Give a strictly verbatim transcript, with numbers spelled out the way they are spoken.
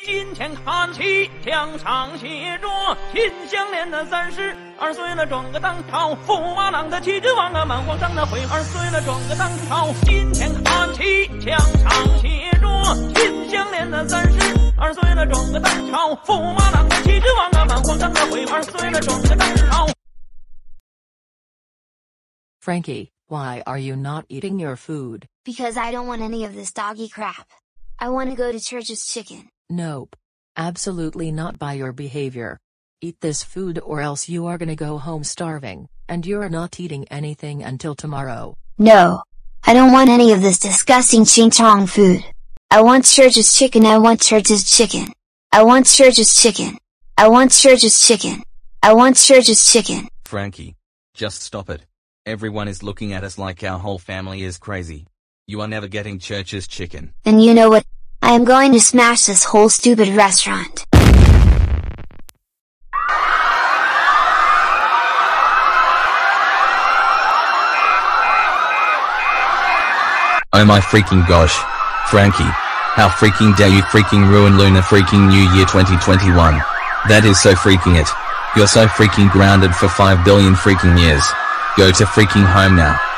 今天看齐墙上写着秦香莲的三十二岁了，转个当朝，驸马郎的齐君王啊，满皇上的回二岁了，转个当朝。今天看齐墙上写着秦香莲的三十二岁了，转个当朝，驸马郎的齐君王啊，满皇上的回二岁了，转个当朝。 Frankie, why are you not eating your food? Because I don't want any of this doggy crap. I want to go to Church's Chicken. Nope. Absolutely not by your behavior. Eat this food or else you are gonna go home starving, and you're not eating anything until tomorrow. No. I don't want any of this disgusting ching chong food. I want Church's Chicken. I want Church's Chicken. I want Church's Chicken. I want Church's Chicken. I want Church's Chicken. Frankie. Just stop it. Everyone is looking at us like our whole family is crazy. You are never getting Church's Chicken. Then you know what? I am going to smash this whole stupid restaurant. Oh my freaking gosh. Frankie. How freaking dare you freaking ruin Lunar freaking New Year twenty twenty-one. That is so freaking it. You're so freaking grounded for five billion freaking years. Go to freaking home now.